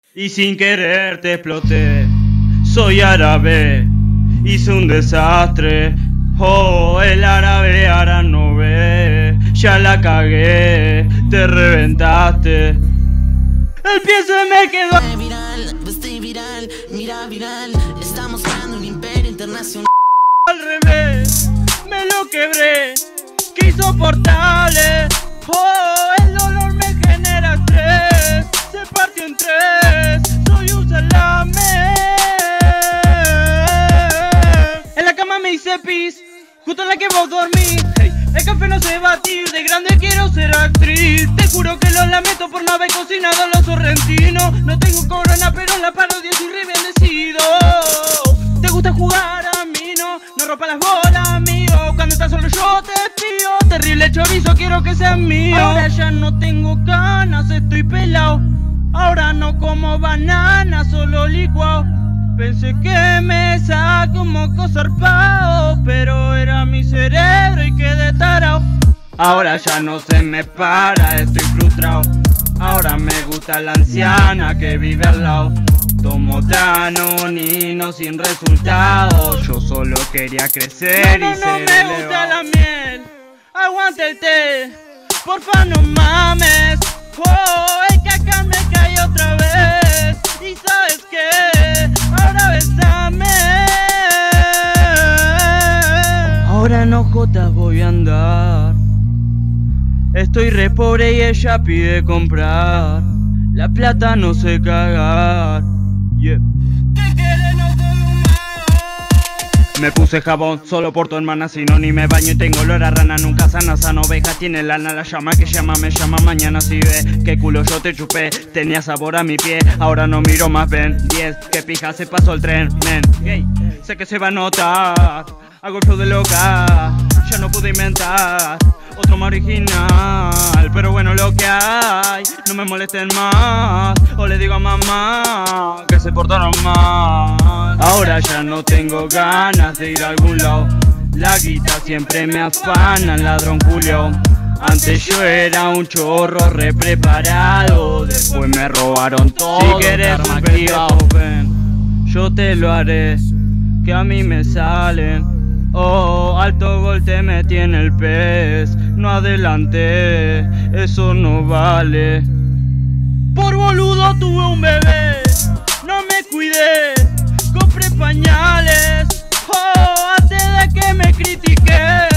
Y sin querer te exploté. Soy árabe, hice un desastre. Oh, el árabe ahora no ve. Ya la cagué, te reventaste. El pie se me quedó. Estoy viral, mira viral. Estamos creando un imperio internacional. Al revés, me lo quebré. Qué insoportable. Oh, el dolor me genera estrés. Se partió en tres, soy un salame. En la cama me hice pis, justo en la que vos dormís. Hey, el café no se batir, de grande quiero ser actriz. Te juro que lo lamento por no haber cocinado los sorrentinos. No tengo corona, pero en la parodia soy re bendecido. Te gusta jugar a mí, no rompa las bolas, amigo. Cuando estás solo yo te espío. Terrible chorizo, quiero que seas mío. Ahora ya no tengo ganas, estoy pelado. Ahora no como banana, solo licuado. Pensé que me saco un moco zarpado, pero era mi cerebro y quedé tarao. Ahora ya no se me para, estoy frustrado. Ahora me gusta la anciana que vive al lado. Tomo Danonino sin resultados. Yo solo quería crecer y ser elevado. No me gusta la miel, aguante el té. Porfa no mames. Oh, el caca me cae otra vez. Y sabes qué, ahora besame. Ahora en ojotas voy a andar. Estoy re pobre y ella pide comprar. La plata no sé cagar. Yeah. ¿Qué quieres? No soy un mago. Me puse jabón solo por tu hermana, si no ni me baño y tengo olor a rana. Nunca sana oveja, tiene lana, la llama que llama, me llama mañana si ve. Que culo yo te chupé, tenía sabor a mi pie. Ahora no miro más, ven, 10, que pija se pasó el tren, men. Hey, sé que se va a notar, hago el flow de loca. Ya no pude inventar otro más original, pero bueno lo que hay, no me molesten más. O le digo a mamá que se portaron mal. Ahora ya no tengo ganas de ir a algún lado. La guita siempre me afana, ladrón Julio. Antes yo era un chorro re preparado, después me robaron todo. Si querés un ven, yo te lo haré, que a mí me salen. Oh, alto gol te metí en el pez. No adelanté, eso no vale. Por boludo tuve un bebé, no me cuidé, compré pañales. Oh, antes de que me critiqué.